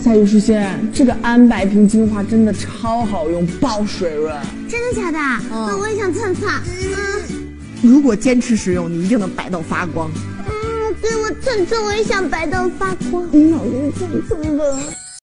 夏雨诗仙，这个安白瓶精华真的超好用，爆水润。 真的假的？那我也想蹭蹭。 如果坚持使用，你一定能白到发光。 对，我蹭蹭，我也想白到发光。脑袋蹭蹭的。